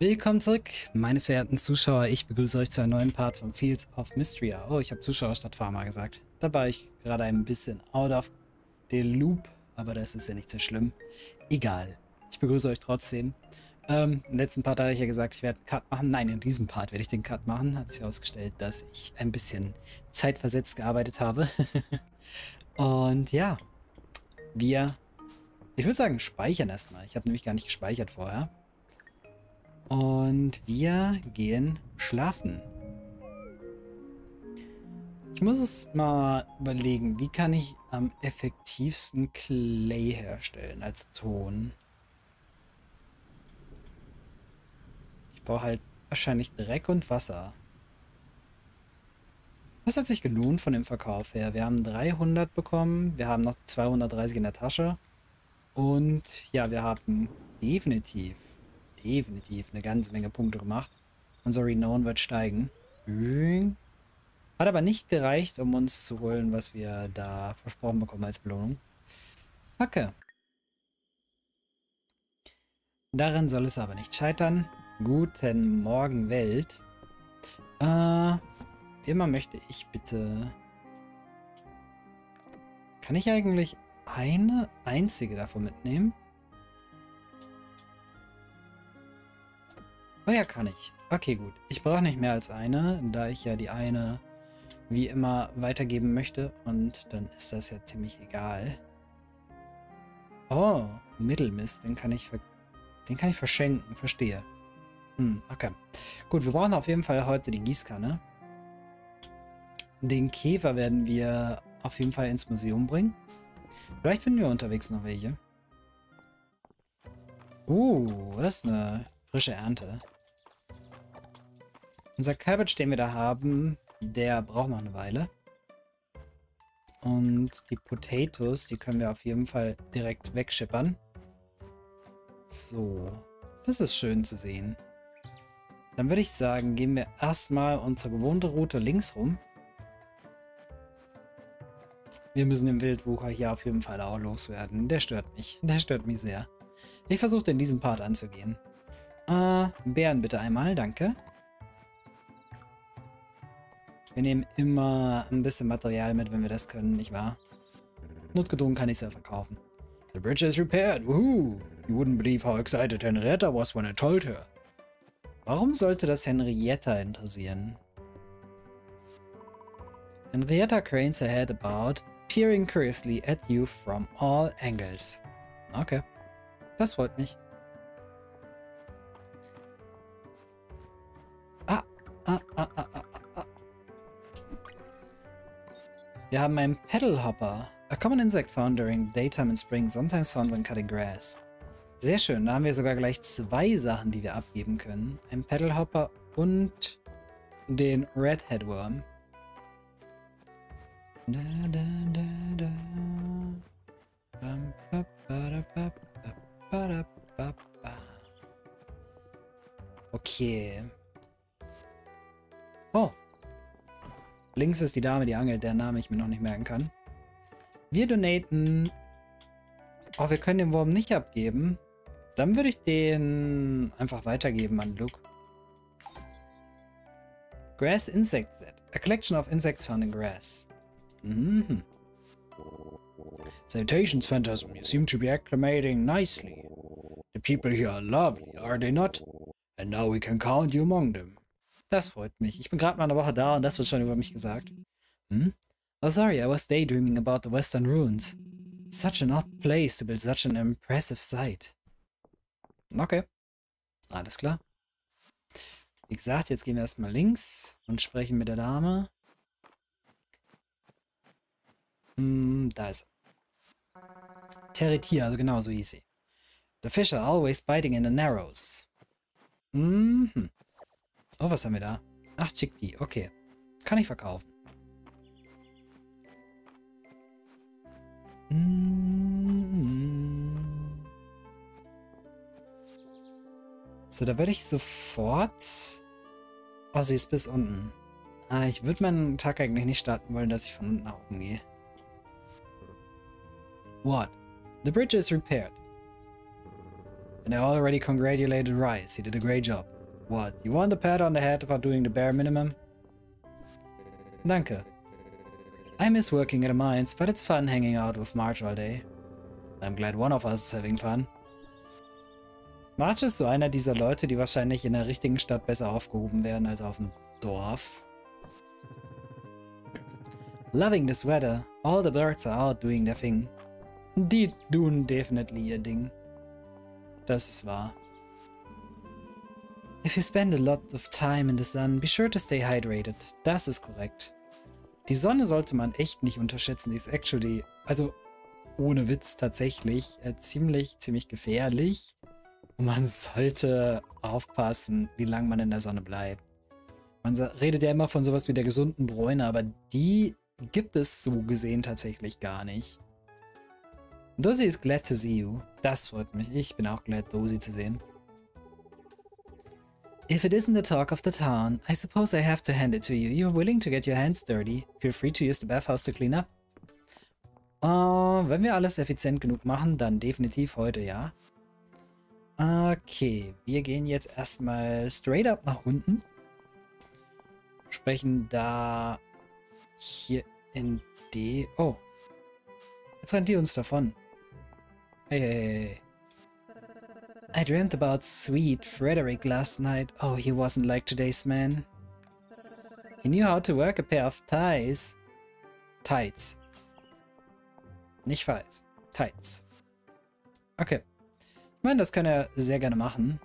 Willkommen zurück, meine verehrten Zuschauer. Ich begrüße euch zu einem neuen Part von Fields of Mystria. Oh, ich habe Zuschauer statt Farmer gesagt. Da war ich gerade ein bisschen out of the loop, aber das ist ja nicht so schlimm. Egal. Ich begrüße euch trotzdem. Im letzten Part hatte ich ja gesagt, ich werde einen Cut machen. Nein, in diesem Part werde ich den Cut machen. Hat sich herausgestellt, dass ich ein bisschen zeitversetzt gearbeitet habe. Und ja, ich würde sagen, speichern erstmal. Ich habe nämlich gar nicht gespeichert vorher. Und wir gehen schlafen. Ich muss es mal überlegen, wie kann ich am effektivsten Clay herstellen als Ton. Ich brauche halt wahrscheinlich Dreck und Wasser. Das hat sich gelohnt von dem Verkauf her. Wir haben 300 bekommen, wir haben noch 230 in der Tasche. Und ja, wir haben definitiv eine ganze Menge Punkte gemacht. Unser Renown wird steigen. Hat aber nicht gereicht, um uns zu holen, was wir da versprochen bekommen als Belohnung. Okay. Daran soll es aber nicht scheitern. Guten Morgen, Welt. Wie immer möchte ich bitte... Kann ich eigentlich eine einzige davon mitnehmen? Oh ja, kann ich. Okay, gut. Ich brauche nicht mehr als eine, da ich ja die eine wie immer weitergeben möchte. Und dann ist das ja ziemlich egal. Oh, Mittelmist. Den kann ich verschenken. Verstehe. Okay. Gut, wir brauchen auf jeden Fall heute die Gießkanne. Den Käfer werden wir auf jeden Fall ins Museum bringen. Vielleicht finden wir unterwegs noch welche. Das ist eine frische Ernte. Unser Cabbage, den wir da haben, der braucht noch eine Weile. Und die Potatoes, die können wir auf jeden Fall direkt wegschippern. So, das ist schön zu sehen. Dann würde ich sagen, gehen wir erstmal unsere gewohnte Route links rum. Wir müssen den Wildwucher hier auf jeden Fall auch loswerden. Der stört mich. Der stört mich sehr. Ich versuche in diesem Part anzugehen. Bären bitte einmal, danke. Wir nehmen immer ein bisschen Material mit, wenn wir das können, nicht wahr? Notgedrungen kann ich es ja verkaufen. The bridge is repaired, woohoo! You wouldn't believe how excited Henrietta was when I told her. Warum sollte das Henrietta interessieren? Henrietta cranes her head about, peering curiously at you from all angles. Okay, das freut mich. Wir haben einen Pedalhopper. A common insect found during daytime in spring, sometimes found when cutting grass. Sehr schön, da haben wir sogar gleich zwei Sachen, die wir abgeben können. Ein Pedalhopper und den Red Headworm. Okay. Oh. Links ist die Dame, die angelt, deren Name ich mir noch nicht merken kann. Wir donaten. Oh, wir können den Wurm nicht abgeben. Dann würde ich den einfach weitergeben an Luke. Grass Insect Set. A collection of insects found in grass. Salutations, Phantasm. You seem to be acclimating nicely. The people here are lovely, are they not? And now we can count you among them. Das freut mich. Ich bin gerade mal eine Woche da und das wird schon über mich gesagt. Oh, sorry, I was daydreaming about the Western Ruins. Such an odd place to build such an impressive site. Okay. Alles klar. Wie gesagt, jetzt gehen wir erstmal links und sprechen mit der Dame. Da ist Territia, also genau so hieß sie. The fish are always biting in the narrows. Oh, was haben wir da? Ach, Chickpea, okay. Kann ich verkaufen. So, da würde ich sofort... Oh, sie ist bis unten. Ich würde meinen Tag eigentlich nicht starten wollen, dass ich von unten nach oben gehe. What? The bridge is repaired. And I already congratulated Rice. He did a great job. What? You want a pat on the head for doing the bare minimum? Danke. I miss working at the mines, but it's fun hanging out with Marge all day. I'm glad one of us is having fun. Marge ist so einer dieser Leute, die wahrscheinlich in der richtigen Stadt besser aufgehoben werden als auf dem Dorf. Loving this weather. All the birds are out doing their thing. Die tun definitely ihr Ding. Das ist wahr. If you spend a lot of time in the sun, be sure to stay hydrated. Das ist korrekt. Die Sonne sollte man echt nicht unterschätzen. Die ist actually, also ohne Witz tatsächlich, ziemlich gefährlich. Und man sollte aufpassen, wie lange man in der Sonne bleibt. Man redet ja immer von sowas wie der gesunden Bräune, aber die gibt es so gesehen tatsächlich gar nicht. Dozy is glad to see you. Das freut mich. Ich bin auch glad, Dozy zu sehen. If it isn't the talk of the town, I suppose I have to hand it to you. You're willing to get your hands dirty. Feel free to use the bathhouse to clean up. Wenn wir alles effizient genug machen, dann definitiv heute, ja. Okay, wir gehen jetzt erstmal straight up nach unten. Sprechen da hier in D. Oh. Jetzt rennt die uns davon. Hey. I dreamt about sweet Frederick last night. Oh, he wasn't like today's man. He knew how to work a pair of ties. Tights. Nicht weiß. Tights. Okay. Ich meine, das kann er sehr gerne machen.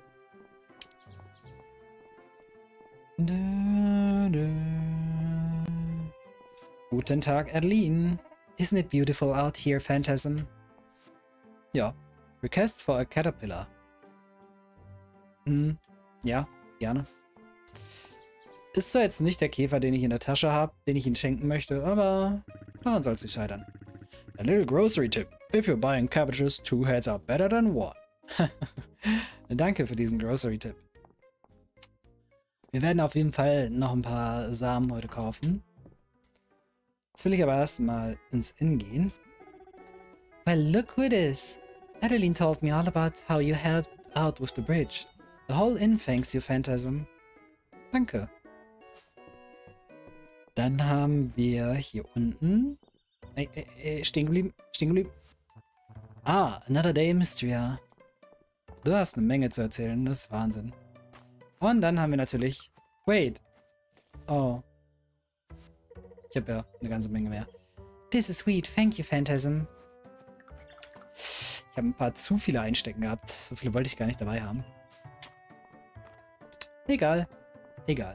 Guten Tag, Adeline. Isn't it beautiful out here, Phantasm? Ja. Request for a Caterpillar. Ja, gerne. Ist zwar jetzt nicht der Käfer, den ich in der Tasche habe, den ich Ihnen schenken möchte, aber daran soll es nicht scheitern. A little grocery tip. If you're buying cabbages, 2 heads are better than 1. Danke für diesen Grocery-Tipp. Wir werden auf jeden Fall noch ein paar Samen heute kaufen. Jetzt will ich aber erstmal ins Inn gehen. Well, look who it is. Adeline told me all about how you helped out with the bridge. The whole inn thanks you, Phantasm. Danke. Dann haben wir hier unten... stehen geblieben. Ah, another day in Mystria. Du hast eine Menge zu erzählen, das ist Wahnsinn. Und dann haben wir natürlich... Wait. Oh. Ich habe ja eine ganze Menge mehr. This is sweet, thank you, Phantasm. Ich habe ein paar zu viele Einstecken gehabt. So viele wollte ich gar nicht dabei haben. Egal. Egal.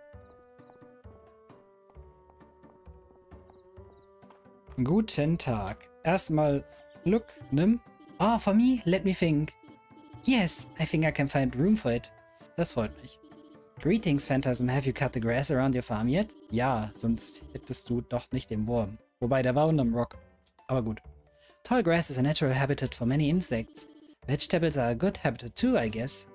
Guten Tag. Erstmal, look, nimm. Oh, for me? Let me think. Yes, I think I can find room for it. Das freut mich. Greetings, Phantasm. Have you cut the grass around your farm yet? Ja, sonst hättest du doch nicht den Wurm. Wobei, der war unterm Rock. Aber gut. Tall grass is a natural habitat for many insects. Vegetables are a good habitat too, I guess.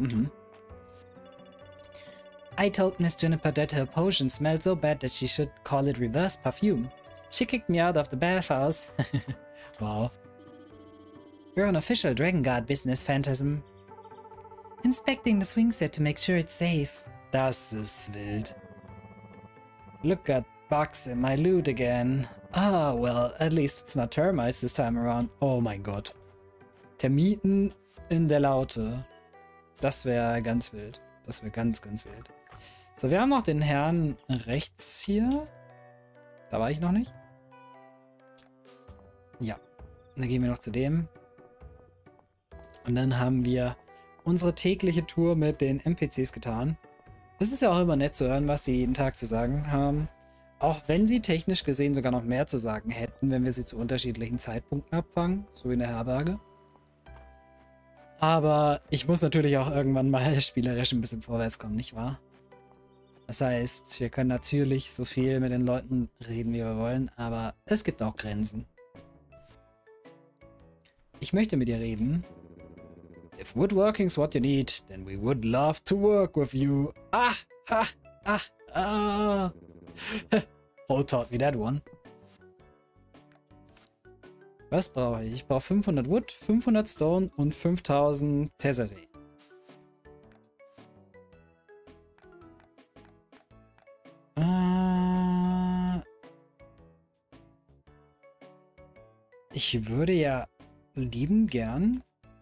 I told Miss Juniper that her potion smelled so bad that she should call it reverse perfume. She kicked me out of the bathhouse. Wow. You're on official Dragon Guard business, Phantasm. Inspecting the swing set to make sure it's safe. Das ist wild. Look at bugs in my loot again. Ah, well, at least it's not termites this time around. Oh mein Gott. Termiten in der Laute. Das wäre ganz wild. Das wäre ganz wild. So, wir haben noch den Herrn rechts hier. Da war ich noch nicht. Ja. Dann gehen wir noch zu dem. Und dann haben wir unsere tägliche Tour mit den NPCs getan. Es ist ja auch immer nett zu hören, was sie jeden Tag zu sagen haben. Auch wenn sie technisch gesehen sogar noch mehr zu sagen hätten, wenn wir sie zu unterschiedlichen Zeitpunkten abfangen, so wie in der Herberge. Aber ich muss natürlich auch irgendwann mal spielerisch ein bisschen vorwärts kommen, nicht wahr? Das heißt, wir können natürlich so viel mit den Leuten reden, wie wir wollen, aber es gibt auch Grenzen. Ich möchte mit dir reden. If woodworking's what you need, then we would love to work with you. Who taught me that one? Was brauche ich? Ich brauche 500 Wood, 500 Stone und 5000 Tesserae. Ich würde ja lieben gern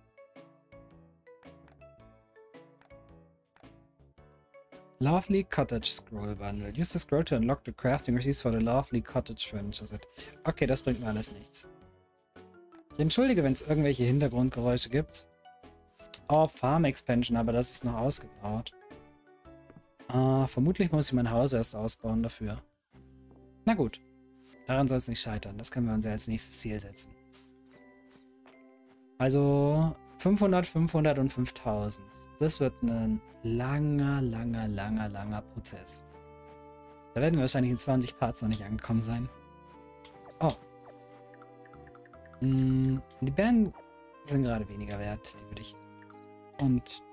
Lovely Cottage Scroll Bundle. Use the scroll to unlock the crafting receipts for the Lovely Cottage Furniture Set. Okay, das bringt mir alles nichts. Ich entschuldige, wenn es irgendwelche Hintergrundgeräusche gibt. Oh, Farm Expansion, aber das ist noch ausgebaut. Vermutlich muss ich mein Haus erst ausbauen dafür. Na gut. Daran soll es nicht scheitern. Das können wir uns ja als nächstes Ziel setzen. Also 500, 500 und 5000. Das wird ein langer Prozess. Da werden wir wahrscheinlich in 20 Parts noch nicht angekommen sein. Oh. Die Bären sind gerade weniger wert. Die würde ich... Und...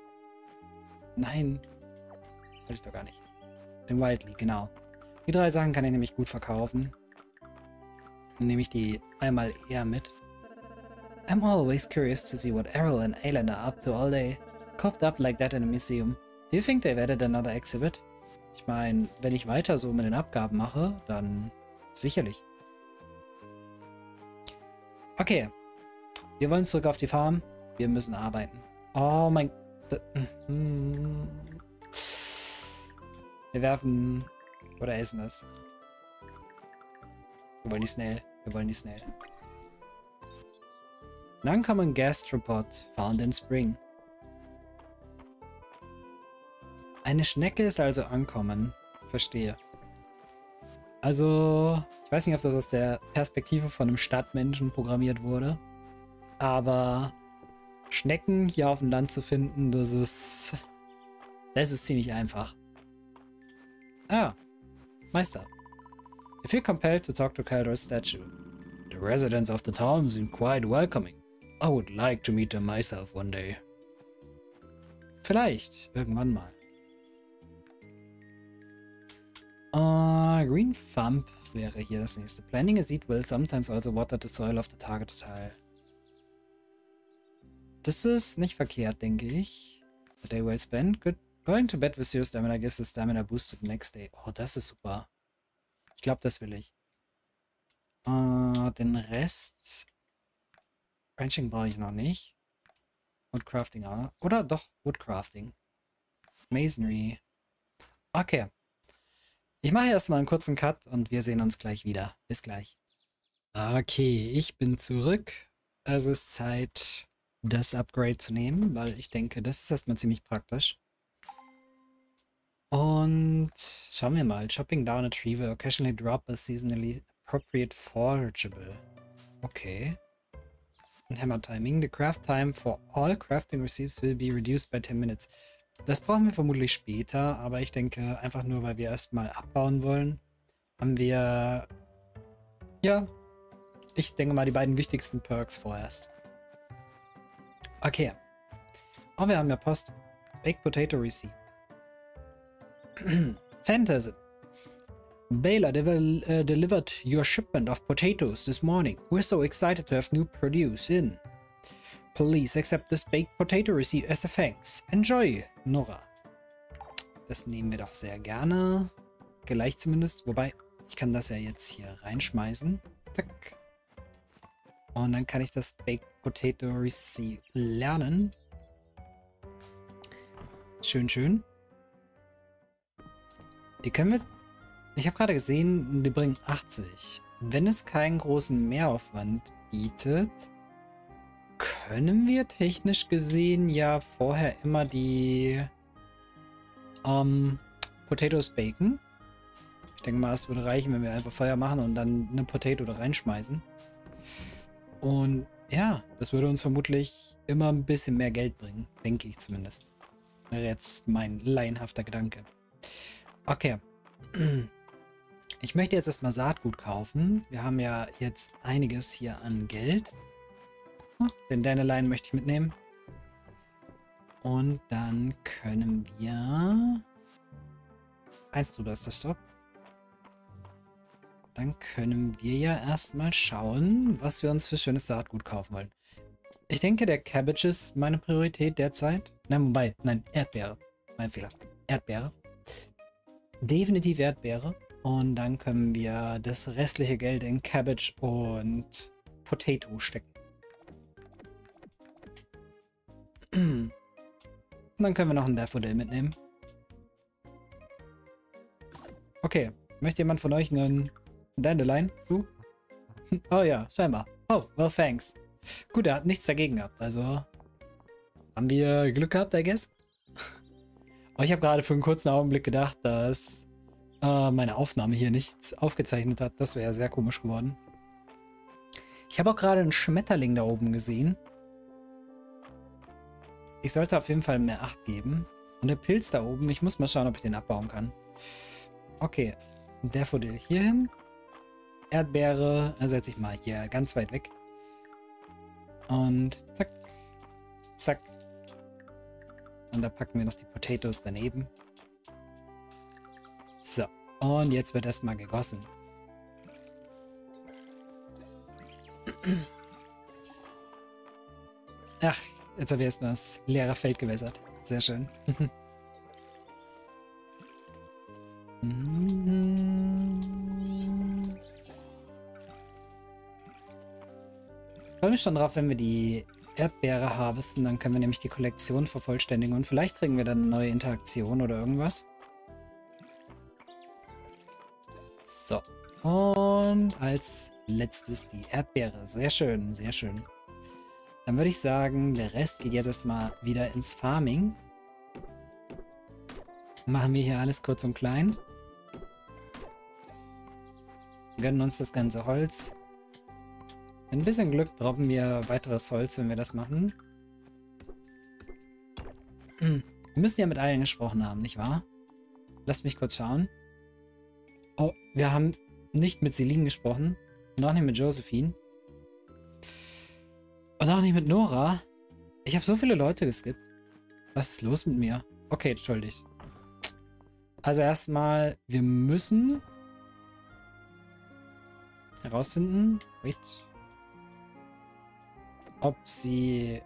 Nein. Wollte ich doch gar nicht. Den Wildly, genau. Die 3 Sachen kann ich nämlich gut verkaufen. Dann nehme ich die einmal eher mit. I'm always curious to see what Errol and Aylan are up to all day. Cooped up like that in a museum. Do you think they've added another exhibit? Ich meine, wenn ich weiter so mit den Abgaben mache, dann sicherlich. Okay. Wir wollen zurück auf die Farm. Wir müssen arbeiten. Oh mein... Wir werfen... Oder essen das. Wir wollen die Snail. Wir wollen die Snail. An uncommon gastropod found in spring. Eine Schnecke ist also uncommon. Verstehe. Also, ich weiß nicht, ob das aus der Perspektive von einem Stadtmenschen programmiert wurde. Aber Schnecken hier auf dem Land zu finden, das ist ziemlich einfach. Ah, Meister. I feel compelled to talk to Caldor's statue. The residents of the town seem quite welcoming. I would like to meet them myself one day. Vielleicht, irgendwann mal. Green Thumb wäre hier das nächste. Planting a seed will sometimes also water the soil of the target tile. Das ist nicht verkehrt, denke ich. A day well spent. Good. Going to bed with zero stamina gives a stamina boost to the next day. Oh, das ist super. Ich glaube, das will ich. Den Rest... Ranching brauche ich noch nicht. Woodcrafting, oder doch Woodcrafting. Masonry. Okay. Ich mache erstmal einen kurzen Cut und wir sehen uns gleich wieder. Bis gleich. Okay, ich bin zurück. Es ist Zeit, das Upgrade zu nehmen, weil ich denke, das ist erstmal ziemlich praktisch. Und schauen wir mal. Chopping down a tree will occasionally drop a seasonally appropriate forageable. Okay. And hammer timing. The craft time for all crafting receipts will be reduced by 10 minutes. Das brauchen wir vermutlich später, aber ich denke, einfach nur, weil wir erstmal abbauen wollen, haben wir, ja, ich denke mal, die beiden wichtigsten Perks vorerst. Okay. Oh, wir haben ja Post. Baked Potato Receipt. Phantasm. Baylor delivered your shipment of potatoes this morning. We're so excited to have new produce in. Please accept this baked potato receipt as a thanks. Enjoy, Nora. Das nehmen wir doch sehr gerne. Gleich zumindest. Wobei, ich kann das ja jetzt hier reinschmeißen. Zack. Und dann kann ich das Baked Potato Receipt lernen. Schön, schön. Die können wir... Ich habe gerade gesehen, die bringen 80. Wenn es keinen großen Mehraufwand bietet, können wir technisch gesehen ja vorher immer die Potatoes baken. Ich denke mal, es würde reichen, wenn wir einfach Feuer machen und dann eine Potato da reinschmeißen. Und ja, das würde uns vermutlich immer ein bisschen mehr Geld bringen. Denke ich zumindest. Wäre jetzt mein laienhafter Gedanke. Okay. Ich möchte jetzt erstmal Saatgut kaufen. Wir haben ja jetzt einiges hier an Geld. Den Dandelion möchte ich mitnehmen. Und dann können wir... Eins, du, das ist der Stop. Dann können wir ja erstmal schauen, was wir uns für schönes Saatgut kaufen wollen. Ich denke, der Cabbage ist meine Priorität derzeit. Nein, wobei, nein, Erdbeere. Mein Fehler. Erdbeere. Definitiv Erdbeere. Und dann können wir das restliche Geld in Cabbage und Potato stecken. Und dann können wir noch ein Daffodil mitnehmen. Okay. Möchte jemand von euch einen Dandelion? Du? Oh ja, scheinbar. Oh, well, thanks. Gut, er hat nichts dagegen gehabt. Also haben wir Glück gehabt, I guess. Oh, ich habe gerade für einen kurzen Augenblick gedacht, dass meine Aufnahme hier nichts aufgezeichnet hat. Das wäre sehr komisch geworden. Ich habe auch gerade einen Schmetterling da oben gesehen. Ich sollte auf jeden Fall mehr Acht geben. Und der Pilz da oben, ich muss mal schauen, ob ich den abbauen kann. Okay, Daffodil hier hin. Erdbeere, setze ich mal hier ganz weit weg. Und zack, zack. Und da packen wir noch die Potatoes daneben. So, und jetzt wird erstmal gegossen. Ach, jetzt habe ich erstmal das leere Feld gewässert. Sehr schön. Ich freue mich schon drauf, wenn wir die Erdbeere harvesten, dann können wir nämlich die Kollektion vervollständigen und vielleicht kriegen wir dann eine neue Interaktion oder irgendwas. So, und als letztes die Erdbeere. Sehr schön, sehr schön. Dann würde ich sagen, der Rest geht jetzt erstmal wieder ins Farming. Machen wir hier alles kurz und klein. Gönnen uns das ganze Holz. Mit ein bisschen Glück droppen wir weiteres Holz, wenn wir das machen. Wir müssen ja mit allen gesprochen haben, nicht wahr? Lasst mich kurz schauen. Oh, wir haben nicht mit Celine gesprochen. Und auch nicht mit Josephine. Und auch nicht mit Nora. Ich habe so viele Leute geskippt. Was ist los mit mir? Okay, entschuldigt. Also erstmal, wir müssen herausfinden, ob sie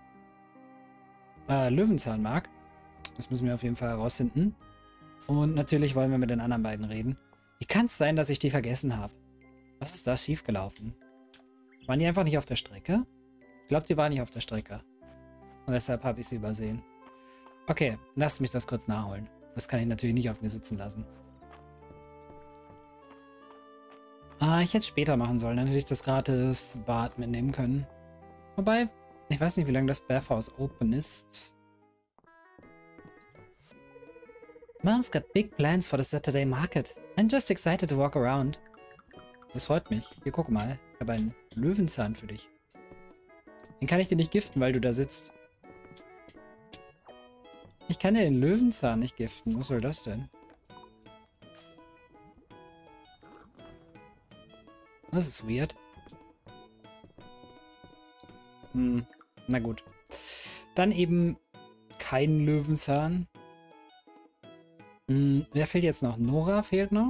Löwenzahn mag. Das müssen wir auf jeden Fall herausfinden. Und natürlich wollen wir mit den anderen beiden reden. Wie kann es sein, dass ich die vergessen habe? Was ist da schiefgelaufen? Waren die einfach nicht auf der Strecke? Ich glaube, die waren nicht auf der Strecke. Und deshalb habe ich sie übersehen. Okay, lasst mich das kurz nachholen. Das kann ich natürlich nicht auf mir sitzen lassen. Ich hätte es später machen sollen. Dann hätte ich das gratis Bad mitnehmen können. Wobei, ich weiß nicht, wie lange das Bathhouse open ist. Mom's got big plans for the Saturday market. I'm just excited to walk around. Das freut mich. Hier, guck mal. Ich habe einen Löwenzahn für dich. Den kann ich dir nicht giften, weil du da sitzt. Ich kann dir den Löwenzahn nicht giften. Was soll das denn? Das ist weird. Na gut. Dann eben kein Löwenzahn. Wer fehlt jetzt noch? Nora fehlt noch.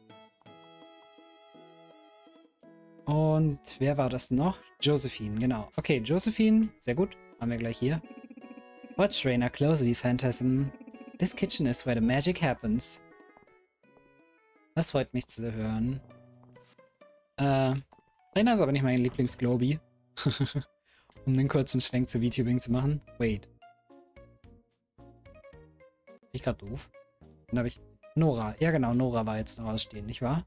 Und wer war das noch? Josephine, genau. Okay, Josephine, sehr gut. Haben wir gleich hier. Watch Raina closely, Phantasm. This kitchen is where the magic happens. Das freut mich zu hören. Raina ist aber nicht mein Lieblings-Globi. Um einen kurzen Schwenk zu VTubing zu machen. Wait. Bin ich gerade doof? Dann habe ich Nora. Ja genau, Nora war jetzt noch ausstehen, nicht wahr?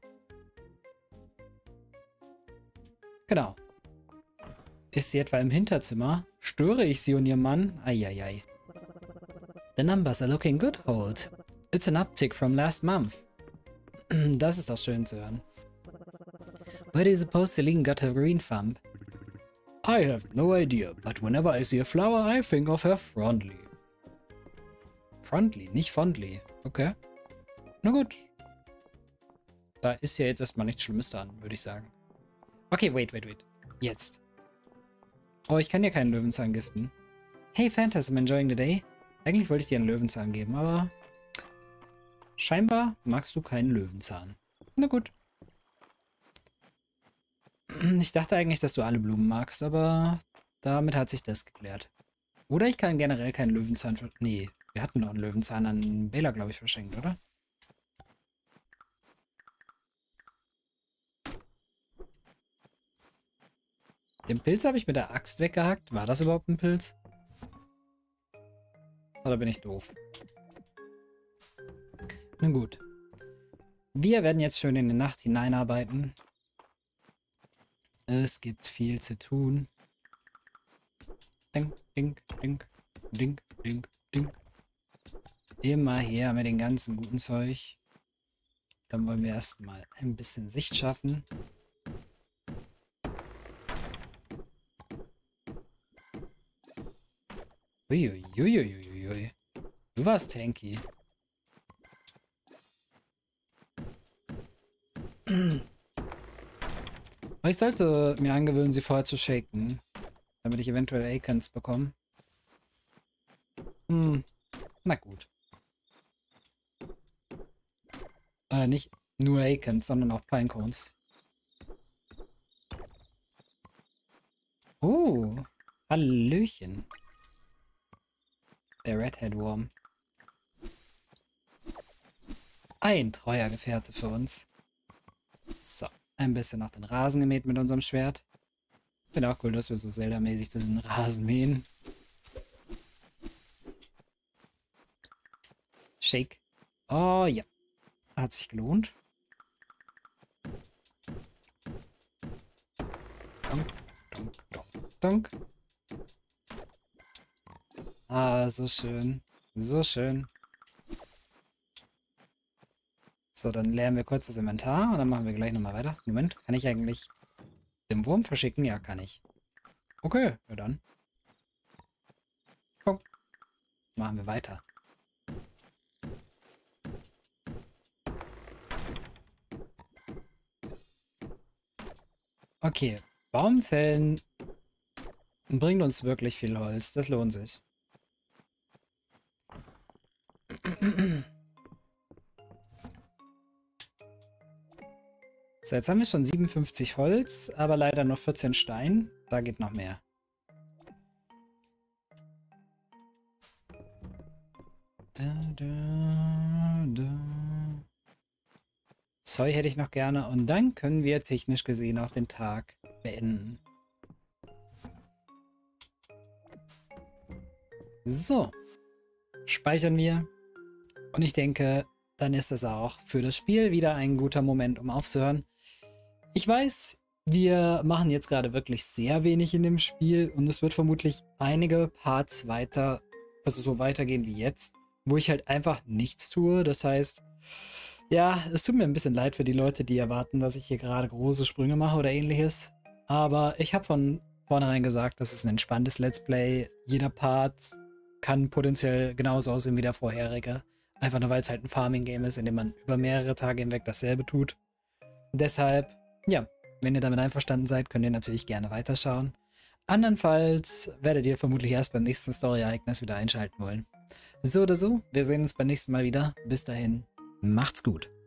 Genau. Ist sie etwa im Hinterzimmer? Störe ich sie und ihr Mann? Eieiei. The numbers are looking good, Holt. It's an uptick from last month. Das ist doch schön zu hören. Where do you suppose Celine got her green thumb? I have no idea, but whenever I see a flower, I think of her fondly. Fondly, nicht fondly. Okay. Na gut. Da ist ja jetzt erstmal nichts Schlimmes dran, würde ich sagen. Okay, wait. Jetzt. Oh, ich kann dir keinen Löwenzahn giften. Hey, Phantasm, enjoying the day? Eigentlich wollte ich dir einen Löwenzahn geben, aber scheinbar magst du keinen Löwenzahn. Na gut. Ich dachte eigentlich, dass du alle Blumen magst, aber damit hat sich das geklärt. Oder ich kann generell keinen Löwenzahn... Nee, wir hatten noch einen Löwenzahn an Bela, glaube ich, verschenkt, oder? Den Pilz habe ich mit der Axt weggehackt. War das überhaupt ein Pilz? Oder bin ich doof? Nun gut. Wir werden jetzt schön in die Nacht hineinarbeiten. Es gibt viel zu tun. Ding, ding, ding, ding, ding, ding. Immer her mit dem ganzen guten Zeug. Dann wollen wir erstmal ein bisschen Sicht schaffen. Uiuiuiuiui. Du warst tanky. Aber ich sollte mir angewöhnen, sie vorher zu shaken, damit ich eventuell Akons bekomme. Na gut. Nicht nur Akons, sondern auch Pinecones. Oh, Hallöchen. Der Redhead Worm. Ein treuer Gefährte für uns. So, ein bisschen noch den Rasen gemäht mit unserem Schwert. Finde auch cool, dass wir so Zelda-mäßig den Rasen mähen. Shake. Oh ja. Hat sich gelohnt. Donk, donk, donk, donk. Ah, so schön. So schön. So, dann leeren wir kurz das Inventar und dann machen wir gleich nochmal weiter. Moment, kann ich eigentlich den Wurm verschicken? Ja, kann ich. Okay, ja dann. Komm. Machen wir weiter. Okay, Baumfällen bringt uns wirklich viel Holz. Das lohnt sich. So, jetzt haben wir schon 57 Holz, aber leider nur 14 Stein. Da geht noch mehr. Zeug hätte ich noch gerne. Und dann können wir technisch gesehen auch den Tag beenden. So. Speichern wir. Und ich denke, dann ist es auch für das Spiel wieder ein guter Moment, um aufzuhören. Ich weiß, wir machen jetzt gerade wirklich sehr wenig in dem Spiel und es wird vermutlich einige Parts weiter, also so weitergehen wie jetzt, wo ich halt einfach nichts tue. Das heißt, ja, es tut mir ein bisschen leid für die Leute, die erwarten, dass ich hier gerade große Sprünge mache oder ähnliches. Aber ich habe von vornherein gesagt, das ist ein entspanntes Let's Play. Jeder Part kann potenziell genauso aussehen wie der vorherige. Einfach nur, weil es halt ein Farming-Game ist, in dem man über mehrere Tage hinweg dasselbe tut. Deshalb, ja, wenn ihr damit einverstanden seid, könnt ihr natürlich gerne weiterschauen. Andernfalls werdet ihr vermutlich erst beim nächsten Story-Ereignis wieder einschalten wollen. So oder so, wir sehen uns beim nächsten Mal wieder. Bis dahin, macht's gut.